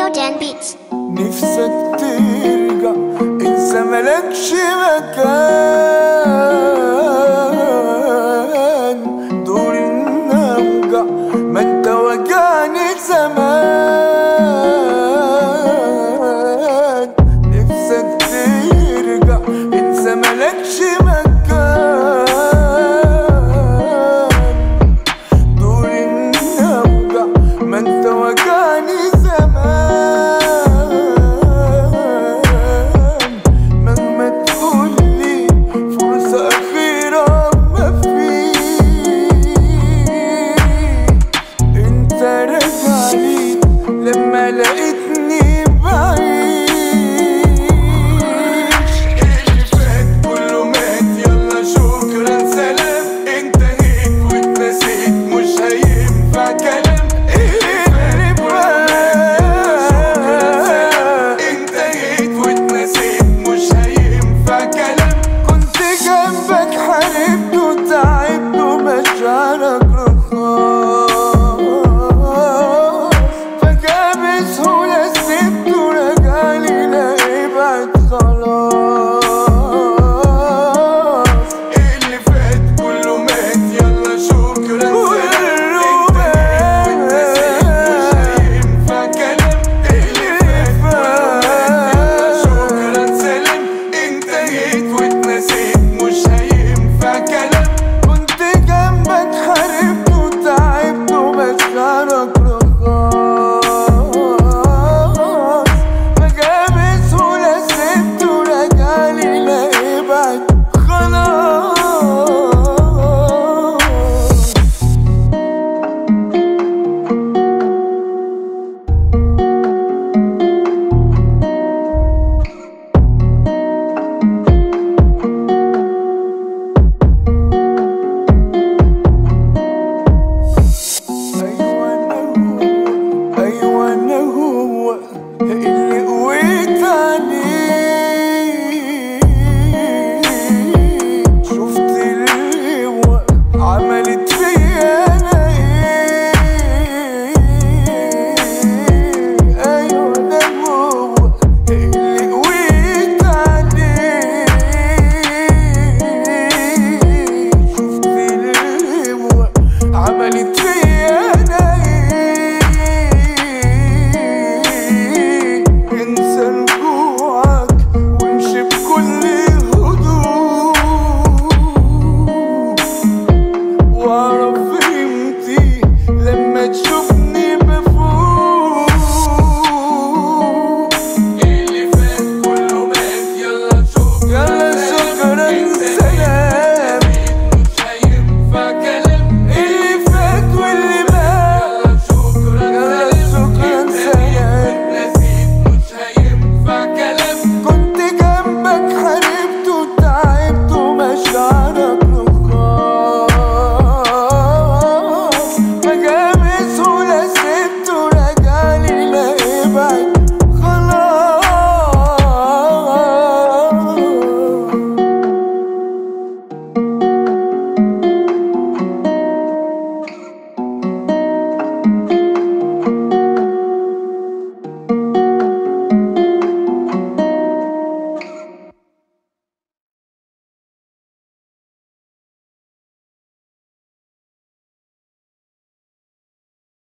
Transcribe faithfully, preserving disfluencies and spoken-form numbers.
Dan Beats. نفسك ترجع انسى ملكش مكان، دور النوجع ما انت وجعني زمان. نفسك ترجع انسى ملكش مكان، دور النوجع ما انت وجعني زمان. لما لقيتني بعيش اللي فات كله مات، يلا شكرا سلام. انتهيت واتنسيت مش هينفع كلام. اللي فات انتهيت واتنسيت مش هينفع كلام. كنت جنبك حاربت وتعبت ومشاعرك رخاص، خلاص اللي فات كله مات، يلا شكرا سلام. انتهيت واتنسيت مش هينفع كلام. اللي فات كله مات، يلا شكرا سلام. انتهيت واتنسيت مش هينفع كلام. كنت جنبك حاربت وتعبت ومشاعرك أيوة أنا هو